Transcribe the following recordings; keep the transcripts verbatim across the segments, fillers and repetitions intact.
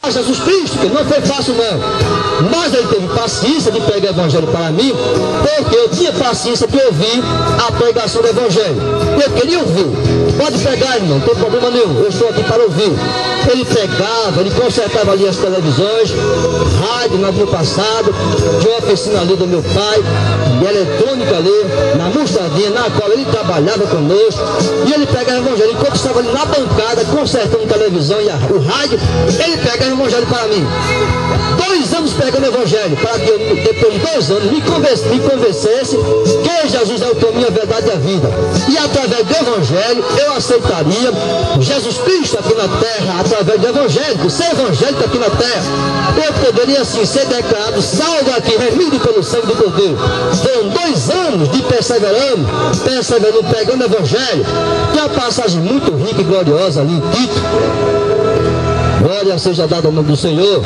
Jesus Cristo, que não foi fácil não, mas ele teve paciência de pregar o evangelho para mim, porque eu tinha paciência de ouvir a pregação do evangelho. Eu queria ouvir. Pode pregar, irmão, não tem problema nenhum, eu estou aqui para ouvir. Ele pregava, ele consertava ali as televisões, rádio no ano passado, de uma oficina ali do meu pai, de eletrônica ali, na mostradinha, na qual ele trabalhava conosco, e ele pregava o evangelho. Enquanto estava ali na bancada, consertando televisão e a, o rádio, ele pregava o evangelho para mim. Dois anos pregando o evangelho, para que eu, depois de dois anos, me, convenc, me convencesse que Jesus é o caminho, a verdade e a vida. E através do evangelho, eu aceitaria Jesus Cristo aqui na terra, através do evangelho, ser evangélico aqui na terra. Eu poderia assim ser declarado salvo aqui, remido pelo sangue do Cordeiro. Foram dois anos de perseverando, perseverando, pregando o evangelho. Tem uma passagem muito rica e gloriosa ali em Tito. Glória seja dada ao nome do Senhor.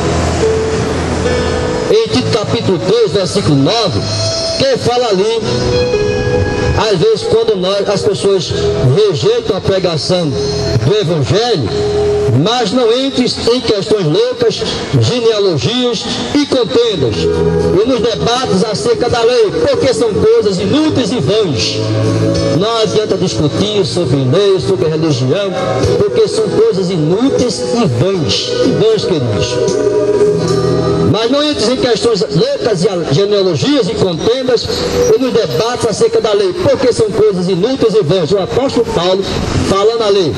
Em Tito capítulo três, versículo nove, que fala ali, às vezes quando nós, as pessoas rejeitam a pregação do evangelho, mas não entre em questões loucas, genealogias e contendas, e nos debates acerca da lei, porque são coisas inúteis e vãs. Não adianta discutir sobre lei, sobre religião, porque são coisas inúteis e vãs, e vãs, queridos. Mas não entres em questões loucas e genealogias e contendas e nos debates acerca da lei, porque são coisas inúteis e vãs. O apóstolo Paulo falando ali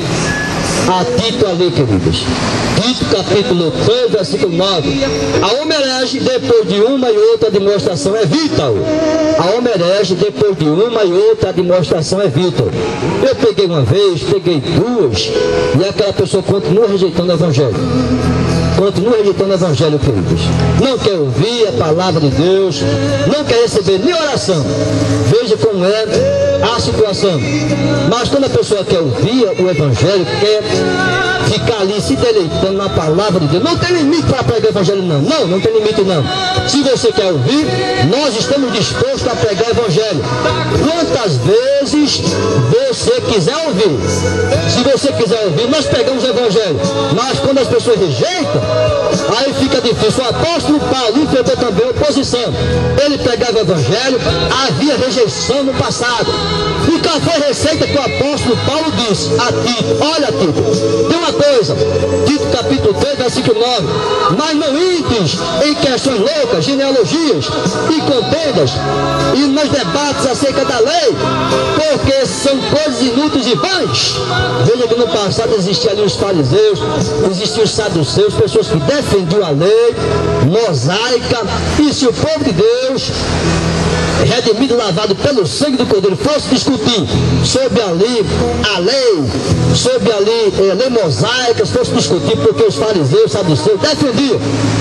a Tito ali, queridos. Tito capítulo três, versículo nove. A homerege depois de uma e outra demonstração é vital. A homerege depois de uma e outra demonstração é vital. Eu peguei uma vez, peguei duas, e aquela pessoa continua rejeitando o evangelho. Continua rejeitando o evangelho, queridos. Não quer ouvir a palavra de Deus, não quer receber nem oração. Veja como é a situação. Mas quando a pessoa quer ouvir o evangelho, quer ficar ali se deleitando na palavra de Deus, não tem limite para pregar o evangelho, não. Não, não tem limite, não. Se você quer ouvir, nós estamos dispostos a pregar o evangelho quantas vezes você quiser ouvir. Se você quiser ouvir, nós pregamos o evangelho. Mas quando as pessoas rejeitam, aí fica difícil. O apóstolo Paulo enfrentou também oposição. Ele pregava o evangelho, havia rejeição no passado. E qual foi a receita que o apóstolo Paulo disse a Tito? Olha, Tito, tem uma coisa, Tito capítulo três, versículo nove. Mas não entres em questões loucas, genealogias e contendas e nos debates acerca da lei, porque são coisas inúteis e vãs. Veja que no passado existiam ali os fariseus, existiam os saduceus, pessoas que defendiam a lei mosaica. E se o povo de Deus, redimido, lavado pelo sangue do Cordeiro, fosse discutir sobre ali a lei, sobre ali a lei mosaica, fosse discutir, porque os fariseus, saduceus defendiam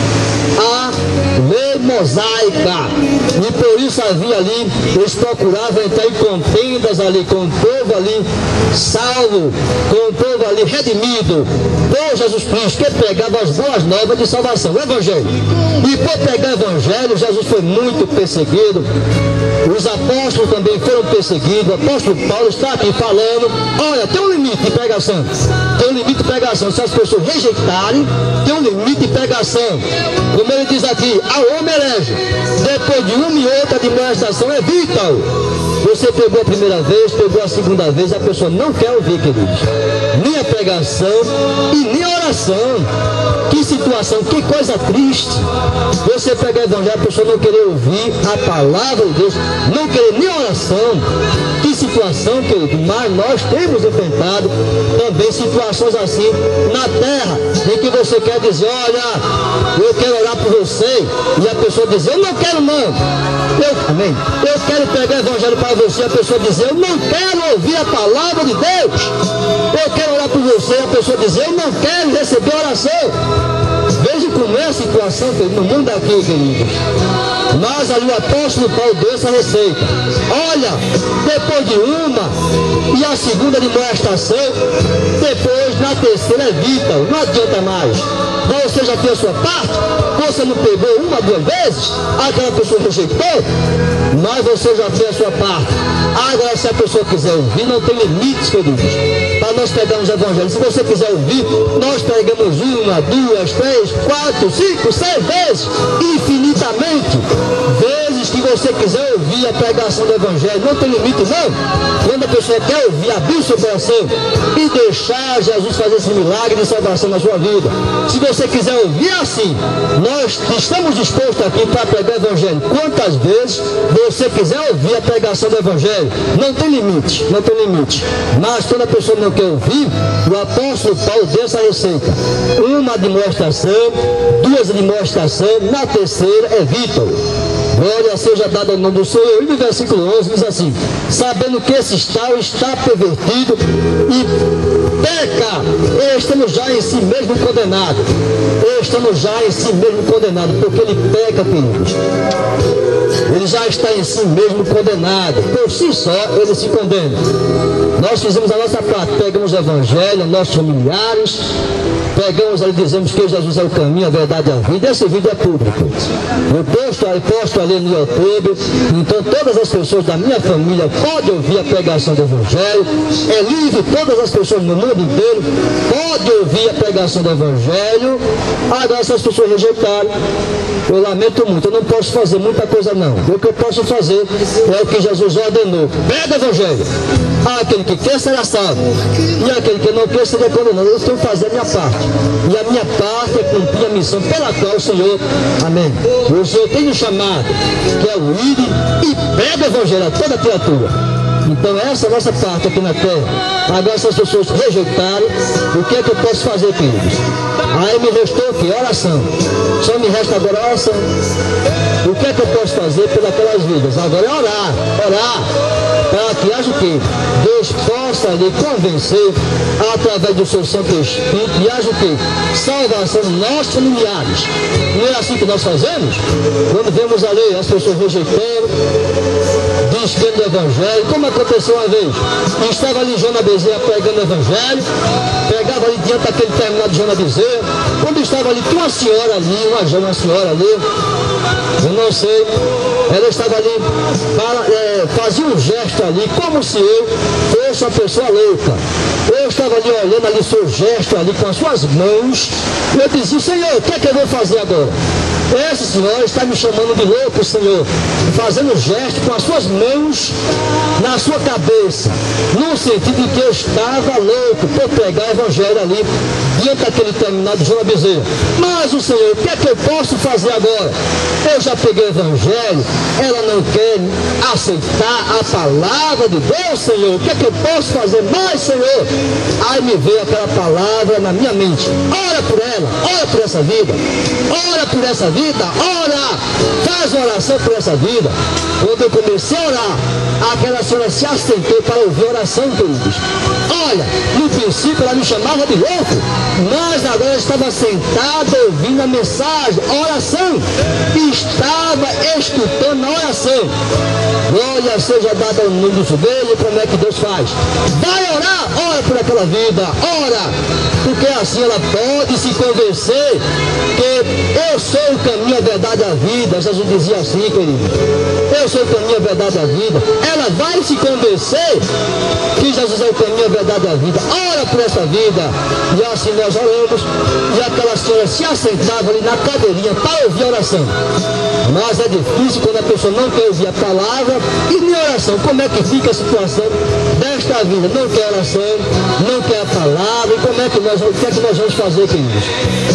a lei mosaica, e por isso havia ali, eles procuravam entrar em contendas ali com o povo ali salvo, com o povo ali redimido por Jesus Cristo, que pregava as boas novas de salvação, o evangelho. E por pregar o evangelho, Jesus foi muito perseguido. Os apóstolos também foram perseguidos. O apóstolo Paulo está aqui falando, olha, tem um limite de pregação, tem um limite de pregação. Se as pessoas rejeitarem, tem um limite de pregação. Como ele diz aqui, a homerege depois de uma e outra demonstração é vital. Você pegou a primeira vez, pegou a segunda vez, a pessoa não quer ouvir, queridos, nem a pregação e nem a oração. Que situação, que coisa triste. Você pegar o evangelho, a pessoa não querer ouvir a palavra de Deus, não querer nem a oração. Que situação, querido. Mas nós temos enfrentado também situações assim na terra, em que você quer dizer, olha, eu quero orar por você, e a pessoa diz, eu não quero não. Eu, amém. Eu quero pregar o evangelho para você, a pessoa diz, eu não quero ouvir a palavra de Deus. Eu quero orar por você, a pessoa diz, eu não quero receber oração. Veja como é a situação no mundo aqui, queridos. Mas ali o apóstolo Paulo deu essa receita. Olha, depois de uma e a segunda demonstração, depois na terceira é vital, não adianta mais. Você já tem a sua parte, você não pegou uma, duas vezes, aquela pessoa rejeitou, mas você já fez a sua parte. Agora, se a pessoa quiser ouvir, não tem limites, queridos, para nós pegarmos o evangelho. Se você quiser ouvir, nós pregamos uma, duas, três, quatro, cinco, seis vezes, infinitamente, vezes que você quiser ouvir a pregação do evangelho. Não tem limite, não. Quando a pessoa quer ouvir, abrir o seu coração e deixar Jesus fazer esse milagre de salvação na sua vida. Se você quiser ouvir assim, nós estamos dispostos aqui para pregar o evangelho. Quantas vezes você quiser ouvir a pregação do evangelho, não tem limite, não tem limite. Mas quando a pessoa não quer ouvir, o apóstolo Paulo deu essa receita: uma demonstração, duas demonstração, na terceira evita-o. Glória seja dada ao nome do Senhor. E no versículo onze diz assim: sabendo que esse tal está pervertido e peca, estamos já em si mesmo condenado. Estamos já em si mesmo condenado, porque ele peca, queridos. Ele já está em si mesmo condenado. Por si só, ele se condena. Nós fizemos a nossa parte, pegamos o evangelho, nossos familiares, pegamos ali, dizemos que Jesus é o caminho, a verdade e a vida. Esse vídeo é público. Eu posto, eu posto ali no YouTube, então todas as pessoas da minha família podem ouvir a pregação do evangelho. É livre, todas as pessoas no mundo inteiro podem ouvir a pregação do evangelho. Agora, se as pessoas rejeitarem, eu lamento muito, eu não posso fazer muita coisa não. O que eu posso fazer é o que Jesus ordenou: prega o evangelho. Aquele que quer será salvo, e aquele que não quer será condenado. Eu tenho que fazer a minha parte, e a minha parte é cumprir a missão pela qual o Senhor, amém, o Senhor tem nos chamado, que é o ir e prega o evangelho a toda criatura. Então essa é a nossa parte aqui na terra. Agora, se as pessoas rejeitarem, o que é que eu posso fazer, queridos? Aí me restou o que? Oração. Só me resta agora oração. O que é que eu posso fazer pelas vidas? Agora é orar, orar, para que haja o quê? Deus possa lhe convencer através do seu Santo Espírito, e haja o quê? Salvação dos nossos familiares. Não é assim que nós fazemos? Quando vemos ali as pessoas rejeitando, descendo do evangelho, como aconteceu uma vez, estava ali João Bezerra pregando o evangelho, pregava ali diante daquele terminal de João Bezerra, quando estava ali, tinha uma senhora ali, uma, uma senhora ali, eu não sei, ela estava ali, para, é, fazia um gesto ali, como se eu fosse uma pessoa louca. Eu estava ali olhando ali seu gesto ali com as suas mãos, e eu dizia: Senhor, o que é que eu vou fazer agora? Essa senhora está me chamando de louco, Senhor, fazendo gesto com as suas mãos na sua cabeça, no sentido de que eu estava louco por pregar o evangelho ali, diante daquele terminal de João Bezerra. Mas o Senhor, o que é que eu posso fazer agora? Eu já peguei o evangelho, ela não quer aceitar a palavra de Deus, Senhor. O que é que eu posso fazer mais, Senhor? Aí me veio aquela palavra na minha mente: ora por ela, ora por essa vida, ora por essa vida. Ora, faz oração por essa vida. Quando eu comecei a orar, aquela senhora se assentou para ouvir a oração, queridos. Olha, no princípio ela me chamava de louco, mas agora ela estava sentada ouvindo a mensagem, a oração, e estava escutando a oração. Glória seja dada ao nome do Senhor. Como é que Deus faz? Vai orar, ora por aquela vida, ora, porque assim ela pode se convencer que eu sou o caminho, a verdade e a vida. Jesus dizia assim, querido: eu sou o caminho, a verdade e a vida. Ela vai se convencer que Jesus é o caminho, a verdade e a vida. Ora por essa vida. E assim nós oramos, e aquela senhora se assentava ali na cadeirinha para ouvir a oração. Mas é difícil quando a pessoa não quer ouvir a palavra e nem oração. Como é que fica a situação desta vida? Não quer oração, não quer a palavra. E como é que nós, o que é que nós vamos fazer, queridos?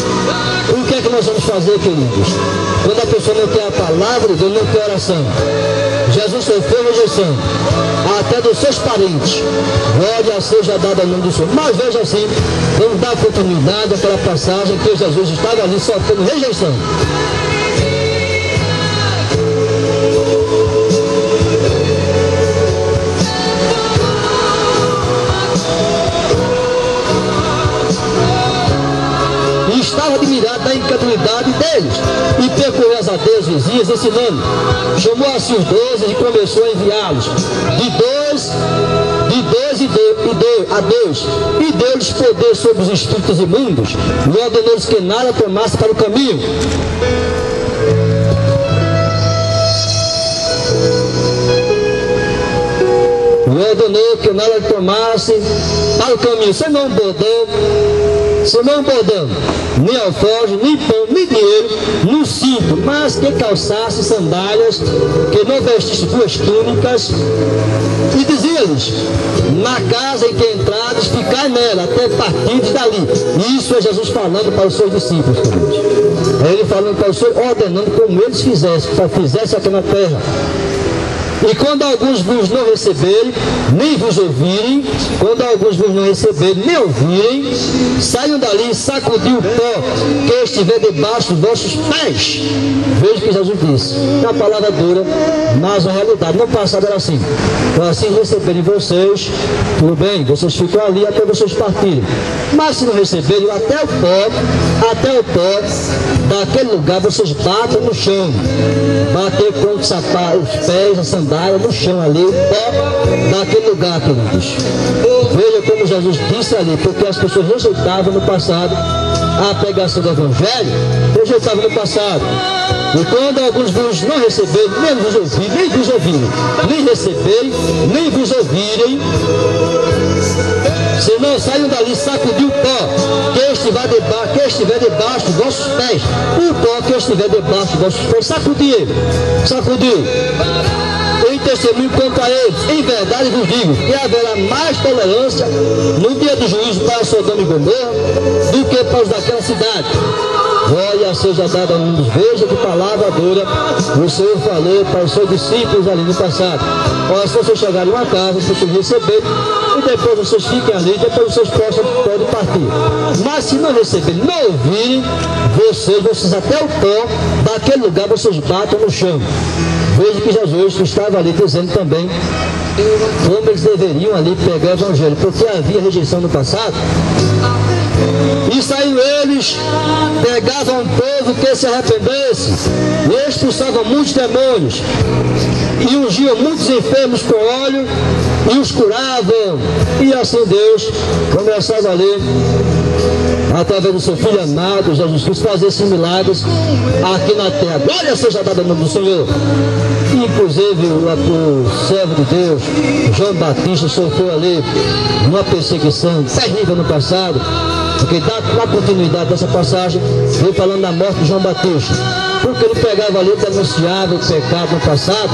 O que é que nós vamos fazer, queridos? Quando a pessoa não quer a palavra de Deus, não quer oração. Jesus sofreu rejeição até dos seus parentes. Glória seja dada ao nome do Senhor. Mas veja assim, vamos dar continuidade àquela passagem que Jesus estava ali sofrendo rejeição. Estava admirado da incredulidade deles e percorreu as aldeias vizinhas ensinando. Chamou assim os doze e começou a enviá-los de dois, de dois, e dois a dois, e deu-lhes poder sobre os espíritos imundos, e ordenou-lhes que nada tomasse para o caminho. E ordenou que nada tomasse para o caminho, senão um bordão, senão um bordão, nem alforje, nem pão, nem dinheiro no cinto, mas que calçasse sandálias, que não vestisse duas túnicas. E dizia-lhes: na casa em que entrades, ficai nela, até partirdes dali. Isso é Jesus falando para os seus discípulos, queridos. É ele falando para os seus, ordenando como eles fizessem, fizessem aqui na terra. E quando alguns vos não receberem, nem vos ouvirem, quando alguns vos não receberem, nem ouvirem, saiam dali e sacudiu o pó que estiver debaixo dos vossos pés. Veja o que Jesus disse. É uma palavra dura, mas a realidade. No passado era assim. Então, assim receberem vocês, tudo bem, vocês ficam ali até vocês partirem. Mas se não receberem, até o pó, até o pó daquele lugar, vocês batem no chão. Bater com os sapatos, os pés, a sandália no chão ali, o pó daquele lugar, queridos. Veja como Jesus disse ali, porque as pessoas rejeitavam no passado a pregação do Evangelho, rejeitavam no passado. E quando alguns vos não receberem, nem vos ouvirem, nem vos ouvirem, nem receberem, nem vos ouvirem, se não saiam dali, sacudiu o pó que estiver debaixo, que estiver debaixo dos vossos pés, o pó que estiver debaixo dos vossos pés, sacudi ele, sacudiu. Em testemunho contra eles, em verdade vos digo, que haverá mais tolerância no dia do juízo para Sodoma e Gomorra do que para os daquela cidade. Glória seja dada a mundo. Veja que palavra dura o Senhor falou para os seus discípulos ali no passado. Olha, se vocês chegarem em uma casa, vocês receberem, e depois vocês fiquem ali, depois vocês possam, podem partir. Mas se não receberem, não ouvirem, vocês, vocês até o pó daquele lugar, vocês batam no chão. Veja que Jesus estava ali dizendo também como eles deveriam ali pegar o Evangelho, porque havia rejeição no passado. E saíram eles, pegavam um povo que se arrependesse, e expulsavam muitos demônios, e ungiam muitos enfermos com óleo, e os curavam. E assim Deus começava ali, através do seu Filho amado, Jesus Cristo, fazer esses milagres aqui na terra. Glória seja dada no nome do Senhor. Inclusive o servo de Deus, João Batista, sofreu ali uma perseguição terrível no passado, porque dá a continuidade dessa passagem, vem falando da morte de João Batista, porque ele pegava ali, denunciava o pecado no passado,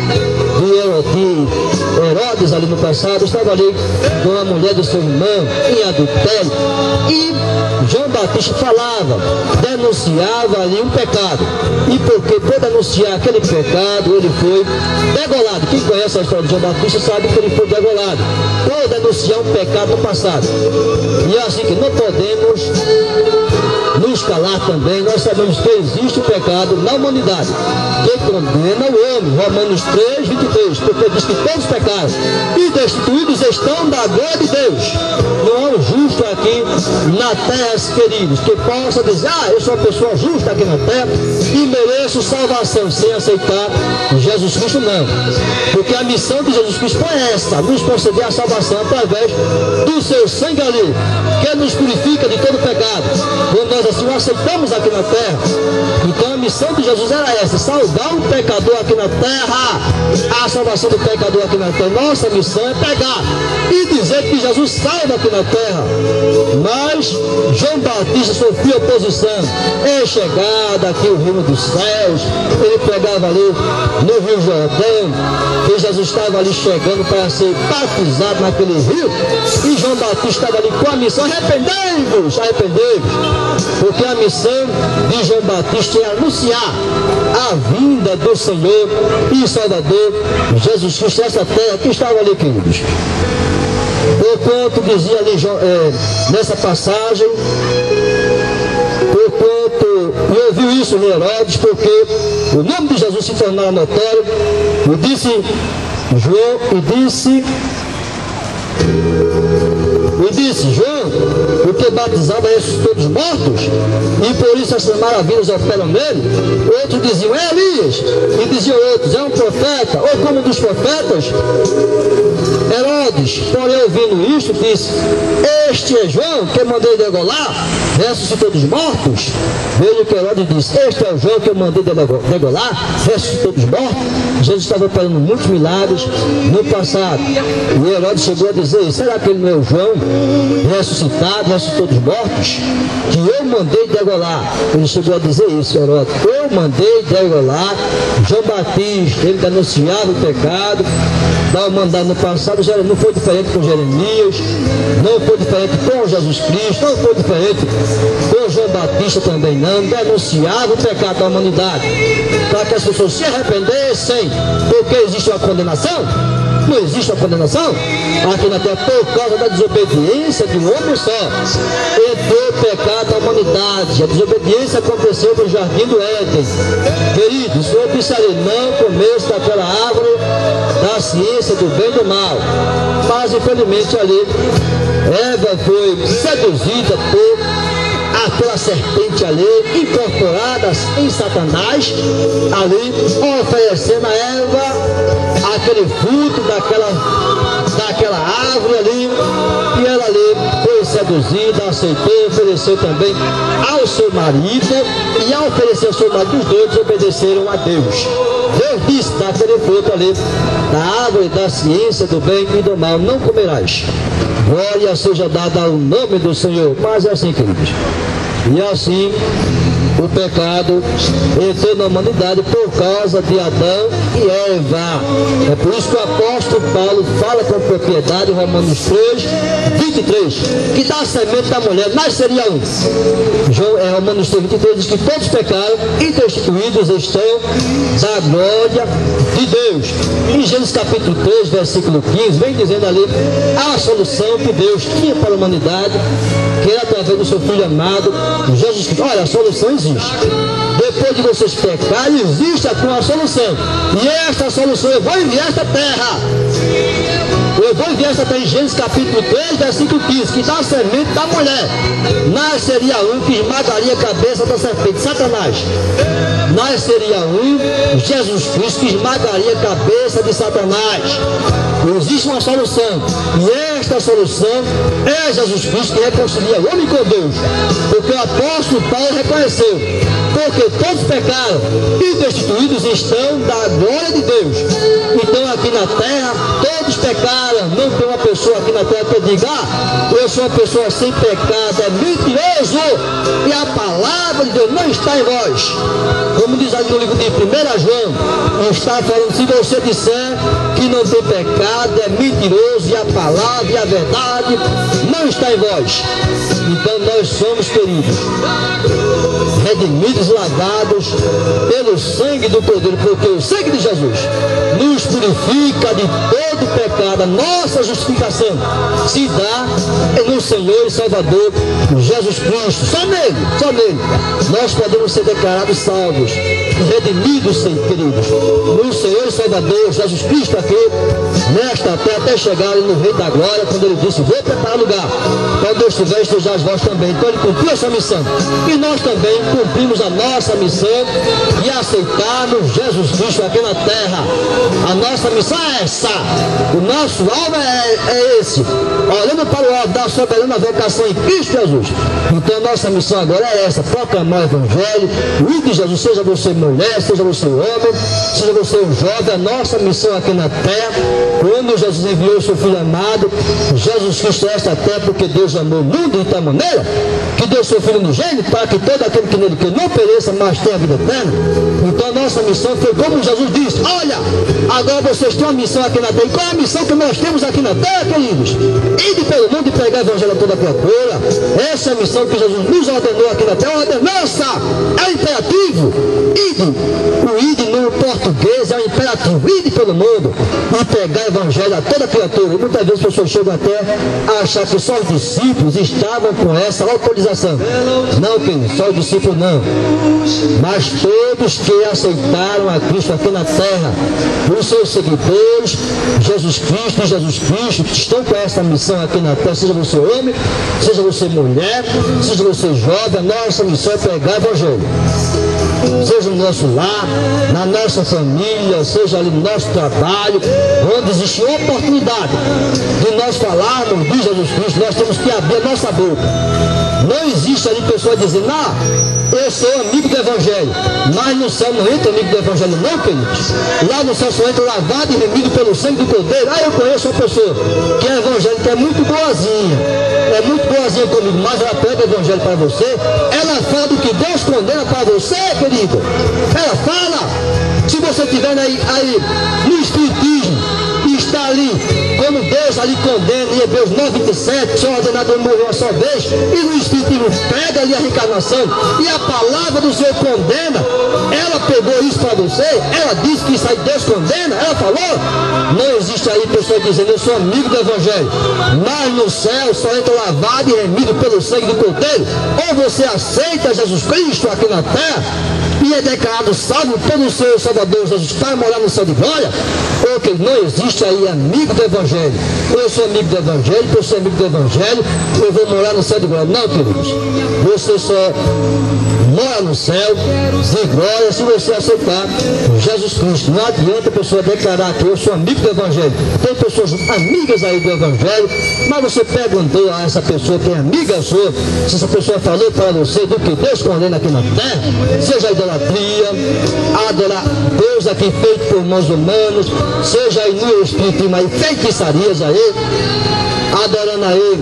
de Herodes ali no passado, estava ali com a mulher do seu irmão em adultério, e João Batista falava, denunciava ali um pecado, e porque por denunciar aquele pecado, ele foi degolado. Quem conhece a história de João Batista sabe que ele foi degolado, por denunciar um pecado no passado. E é assim que não podemos nos calar também. Nós sabemos que existe o pecado na humanidade, que condena o homem, Romanos três, vinte e três, porque diz que todos pecaram e destituídos estão da glória de Deus. Não há um justo aqui na terra, queridos, que possa dizer: ah, eu sou uma pessoa justa aqui na terra e mereço salvação, sem aceitar Jesus Cristo. Não, porque a missão de Jesus Cristo foi essa, nos conceder a salvação através do seu sangue ali, que nos purifica de todo pecado, quando nós assim o aceitamos aqui na terra. Então a missão de Jesus era essa: salvar o pecador aqui na terra, a salvação do pecador aqui na terra. Nossa missão é pegar e dizer que Jesus salva aqui na terra. Mas João Batista sofreu oposição. É chegada aqui o reino dos céus, ele pegava ali no Rio Jordão, e Jesus estava ali chegando para ser batizado naquele rio, e João Batista estava ali com a missão: arrependei-vos, arrependei-vos, porque a missão de João Batista é anunciar a vinda do Senhor e Salvador Jesus Cristo nessa terra que estava ali, queridos. Porquanto dizia ali é, nessa passagem, porquanto, e ouviu isso em Herodes, porque o nome de Jesus se tornara notório, e disse João, e disse E disse: João, o que batizava ressuscitou dos mortos, e por isso essas maravilhas operam nele. Outros diziam: é Elias. E diziam outros: é um profeta, ou como um dos profetas. Herodes, porém, ouvindo isto, disse: este é João, que eu mandei degolar, ressuscitou dos mortos. Veja que Herodes disse: este é o João que eu mandei degolar, ressuscitou dos mortos. Jesus estava operando muitos milagres no passado. E Herodes chegou a dizer: será que ele não é o João ressuscitado, ressuscitou dos mortos, que eu mandei degolar? Ele chegou a dizer isso, Herodes: eu mandei degolar João Batista, ele que anunciava o pecado, dava o mandado no passado. Não foi diferente com Jeremias, não foi diferente com Jesus Cristo, não foi diferente com João Batista também não. Denunciava o pecado da humanidade para que as pessoas se arrependessem, porque existe uma condenação. Não existe a condenação aqui na terra por causa da desobediência de um homem só. Entrou o pecado da humanidade. A desobediência aconteceu no jardim do Éden. Querido, o Senhor disse ali: não começa daquela árvore da ciência do bem e do mal. Mas infelizmente ali Eva foi seduzida por aquela serpente ali, incorporada em Satanás, ali oferecendo a Eva aquele fruto daquela, daquela árvore ali, e ela ali foi seduzida, aceitou, ofereceu também ao seu marido, e ao oferecer ao seu marido, os dois obedeceram a Deus. Deus disse: daquele fruto ali, da árvore da ciência do bem e do mal, não comerás. Glória seja dada ao nome do Senhor. Mas é assim, queridos. E assim o pecado entrou na humanidade por causa de Adão e Eva. É por isso que o apóstolo Paulo fala com propriedade em Romanos três, vinte e três, que da semente da mulher nasceria um. João, é, Romanos três, vinte e três diz que todos pecaram e destituídos estão da glória de Deus. Em Gênesis capítulo três, versículo quinze, vem dizendo ali a solução que Deus tinha para a humanidade, que era através do seu Filho amado, Jesus Cristo. Olha, a solução existe. Depois de vocês pecarem, existe aqui uma solução. E esta solução eu vou enviar esta terra. Eu vou enviar esta terra em Gênesis capítulo três, versículo quinze, que da semente da mulher nasceria um que esmagaria a cabeça da serpente, Satanás. Nasceria um, Jesus Cristo, que esmagaria a cabeça de Satanás. Existe uma solução, e esta solução é Jesus Cristo, que reconcilia o homem com Deus, porque o apóstolo Paulo reconheceu: porque todos pecaram e destituídos estão da glória de Deus. Então aqui na terra todos pecaram. Não tem uma pessoa aqui na terra que diga: ah, eu sou uma pessoa sem pecado. É mentiroso, e a palavra de Deus não está em vós. Como diz ali no livro de primeira João, está falando: se você disser que não tem pecado, é mentiroso, e a palavra e a verdade não está em vós. Então nós somos, queridos, redimidos, lavados pelo sangue do Cordeiro, porque o sangue de Jesus nos purifica de todo pecado. A nossa justificação se dá no Senhor e Salvador Jesus Cristo. Só nele, só nele nós podemos ser declarados salvos, redimidos, queridos, no Senhor e Salvador Jesus Cristo, aqui nesta terra, até chegar no Rei da Glória, quando ele disse: vou preparar lugar quando eu estiver, estejais vós também. Então ele cumpriu essa missão, e nós também cumprimos a nossa missão e aceitamos Jesus Cristo aqui na terra. A nossa missão é essa, o nosso alvo é, é esse, olhando para o alvo da soberana vocação em Cristo Jesus. Então a nossa missão agora é essa: proclamar o Evangelho, o de Jesus, seja você mulher, seja você homem, seja você um jovem. A nossa missão aqui na terra, quando Jesus enviou o seu Filho amado, Jesus Cristo, é esta terra, porque Deus amou o mundo de tal maneira que deu seu Filho unigênito, para que todo aquele que nele que não pereça, mas tenha a vida eterna. Então a nossa missão foi como Jesus disse: olha, agora vocês têm uma missão aqui na terra. E qual é a missão que nós temos aqui na terra, queridos? Ide pelo mundo e pregar o Evangelho a toda criatura. Essa é a missão que Jesus nos ordenou aqui na terra. A ordenança é imperativo. Ide. O ide no português é um imperativo. Ide pelo mundo e pregar o Evangelho a toda criatura. E muitas vezes as pessoas chegam até a achar que só os discípulos estavam com essa autorização. Não, querido, só os discípulos não. Mas todos que aceitaram a Cristo aqui na terra, os seus seguidores, Jesus Cristo e Jesus Cristo, que estão com essa missão aqui na terra, seja você homem, seja você mulher, seja você jovem, a nossa missão é pregar o Evangelho. Seja no nosso lar, na nossa família, seja ali no nosso trabalho, onde existe oportunidade de nós falarmos de Jesus Cristo, nós temos que abrir a nossa boca. Não existe ali pessoa dizendo, ah, eu sou amigo do Evangelho, mas no céu não entra amigo do Evangelho não, queridos. Lá no céu só entra lavado e remido pelo sangue do Cordeiro. Ah, eu conheço uma pessoa que é evangélica, é muito boazinha, é muito boazinha comigo, mas ela prega o Evangelho para você, ela fala do que Deus condena para você, querido. Ela fala, se você estiver aí, aí no Espiritismo, e está ali, como Deus ali condena, em Hebreus nove, vinte e sete, só ordenado morreu uma só vez, e no Espiritismo pega ali a reencarnação, e a palavra do Senhor condena, ela pegou isso para você, ela disse que isso aí Deus condena, ela falou, não existe aí pessoa dizendo, eu sou amigo do Evangelho, mas no céu só entra lavado e remido pelo sangue do Cordeiro. Ou você aceita Jesus Cristo aqui na terra, e é declarado salvo pelo seu Salvador Jesus, para morar no céu de glória, ou que não existe aí amigo do Evangelho. Eu sou amigo do Evangelho, eu sou amigo do Evangelho, eu vou morar no céu de glória. Não, queridos, você só mora no céu de glória se você aceitar Jesus Cristo. Não adianta a pessoa declarar que eu sou amigo do Evangelho. Tem pessoas amigas aí do Evangelho, mas você perguntou a essa pessoa que é amiga sua, se essa pessoa falou para você do que Deus condena aqui na terra, seja a idolatria, adorar Deus aqui feito por mãos humanos, seja aí no espiritismo aí, feitiçarias a Ele, adorando a Ele,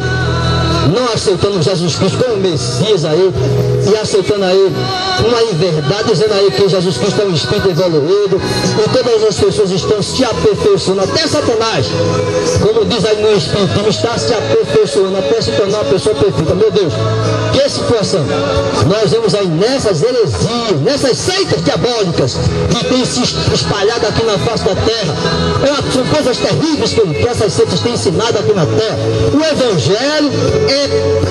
não aceitando Jesus Cristo como Messias a Ele, e aceitando a Ele uma inverdade, dizendo a Ele que Jesus Cristo é um espírito evoluído, e todas as pessoas estão se aperfeiçoando, até Satanás, como diz aí no espiritismo, está se aperfeiçoando até se tornar uma pessoa perfeita. Meu Deus, que situação! Nós vemos aí nessas heresias, nessas seitas diabólicas que têm se espalhado aqui na face da terra. É, são coisas terríveis que, que essas seitas têm ensinado aqui na terra. O Evangelho é,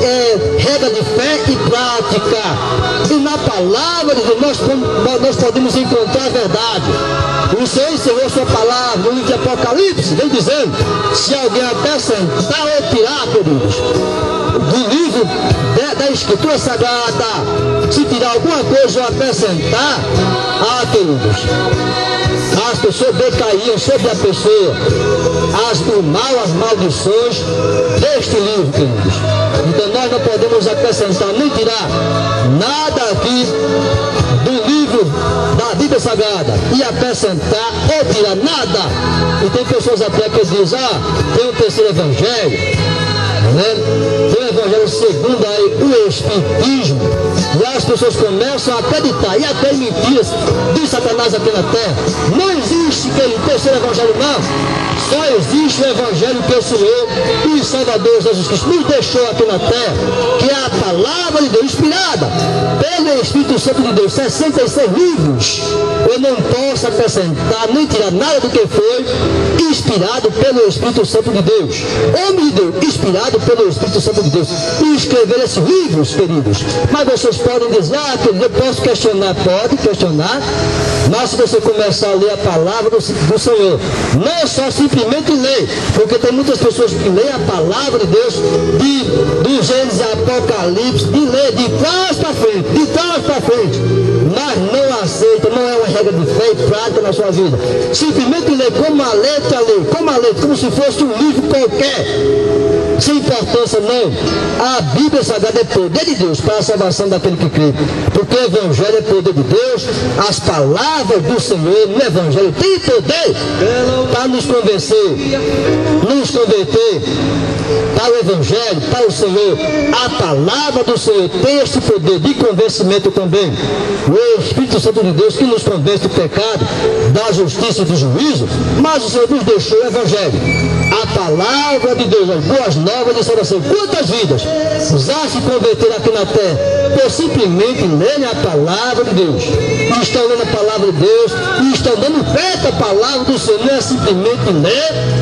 é regra de fé e prática, e na palavra de Deus nós, nós podemos encontrar a verdade. O Senhor ensinou sua palavra no livro de Apocalipse, vem dizendo, se alguém acrescentar ou tirar, queridos, do livro de, da Escritura Sagrada, se tirar alguma coisa ou acrescentar, ah, queridos, as pessoas decaíam sobre a pessoa, as, o mal, as maldições deste livro, queridos. Então nós não podemos acrescentar nem tirar nada aqui do livro da Bíblia Sagrada e acrescentar ou tirar nada. E tem pessoas até que dizem, ah, tem um terceiro evangelho, né? Tem o evangelho segundo aí, o Espiritismo, e as pessoas começam a acreditar e até mentiras de Satanás aqui na terra. Não existe aquele terceiro evangelho, não. Só existe o evangelho que o Senhor e Salvador Jesus Cristo nos deixou aqui na terra, que é a palavra de Deus inspirada pelo Espírito Santo de Deus, sessenta e seis livros. Eu não posso acrescentar nem tirar nada do que foi inspirado pelo Espírito Santo de Deus. Homem de Deus, inspirado pelo Espírito Santo de Deus, e escrever esses livros, queridos. Mas vocês podem dizer, ah, eu posso questionar, pode questionar, mas se você começar a ler a palavra do, do Senhor, não só simplesmente ler, porque tem muitas pessoas que leem a palavra de Deus de, do Gênesis a Apocalipse, de ler de trás para frente, de trás para frente, mas não aceita, não é uma regra de fé e prática na sua vida. Simplesmente ler como a letra lê, como a letra, como se fosse um livro qualquer, sem importância não. A Bíblia Sagrada é poder de Deus para a salvação daquele que crê, porque o Evangelho é poder de Deus. As palavras do Senhor no Evangelho têm poder para nos convencer, nos converter para o Evangelho, para o Senhor. A palavra do Senhor tem este poder de convencimento também. O Espírito Santo de Deus que nos convence do pecado, da justiça e do juízo, mas o Senhor nos deixou o Evangelho, a palavra de Deus, as boas novas de salvação. Quantas vidas já se converteram aqui na terra por simplesmente lerem a palavra de Deus, e estão lendo a palavra de Deus, e estão dando fé à palavra do Senhor. Não é simplesmente ler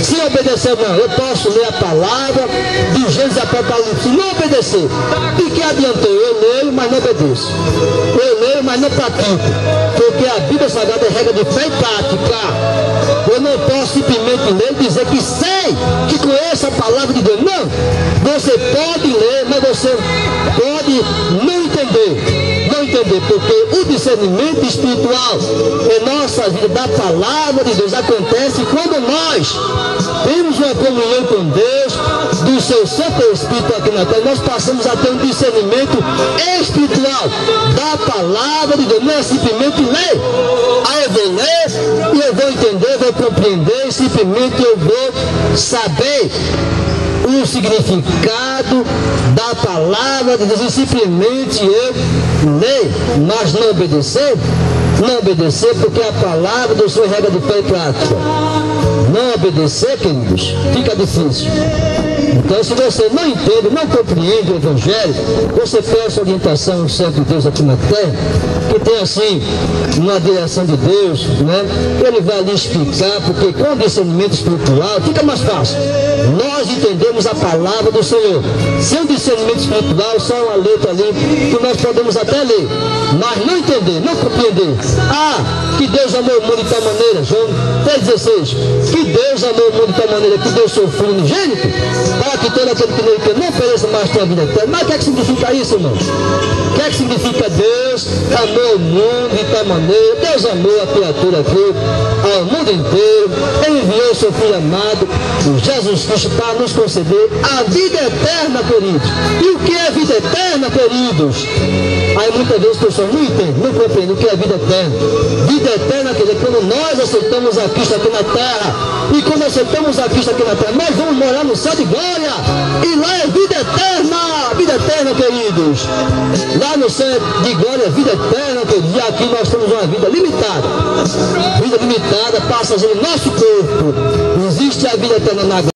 Se obedecer, não. Eu posso ler a palavra de Gênesis e Apocalipse e não obedecer. De que adiantou? Eu leio, mas não obedeço. Eu leio, mas não pratico. Porque a Bíblia Sagrada é regra de fé e prática. Eu não posso simplesmente ler e dizer que sei, que conheço a palavra de Deus. Não. Você pode ler, mas você pode não entender. Não entender, porque o discernimento espiritual em nossa vida da palavra de Deus acontece quando nós temos uma comunhão com Deus, do seu Santo Espírito aqui na terra. Nós passamos a ter um discernimento espiritual da palavra de Deus. Não é simplesmente ler. Aí eu vou ler e eu vou entender, vou compreender, e simplesmente eu vou saber o significado da palavra de Deus e simplesmente eu ler, mas não obedecer. Não obedecer porque a palavra do Senhor é regra de fé e prática. Não obedecer, queridos, fica difícil. Então, se você não entende, não compreende o Evangelho, você peça orientação ao Santo de Deus aqui na terra, que tem assim uma direção de Deus, né? Ele vai lhe explicar, porque com o discernimento espiritual fica mais fácil. Nós entendemos a palavra do Senhor. Sem o discernimento espiritual, só uma letra ali que nós podemos até ler, mas não entender, não compreender. Ah, que Deus amou o mundo de tal maneira, João três dezesseis, que Deus amou o mundo de tal maneira que deu seu Filho unigênito, para que todo aquele que nele crê não pereça, mas tenha vida eterna. Mas o que é que significa isso, irmão? O que é que significa Deus amou o mundo de tal maneira? Deus amou a criatura aqui, ao mundo inteiro. Ele enviou seu Filho amado, Jesus Cristo, para nos conceder a vida eterna, queridos. E o que é vida eterna, queridos? Aí muitas vezes as pessoas não entendem, não compreendem o que é vida eterna. Vida eterna quer dizer, quando nós aceitamos a Cristo aqui na terra, e quando aceitamos a Cristo aqui na terra, nós vamos morar no céu de glória, e lá é vida eterna, vida eterna, queridos. Lá no céu de glória é vida eterna, queridos, e aqui nós temos uma vida limitada. Vida limitada passa a ser o nosso corpo. Existe a vida eterna na glória.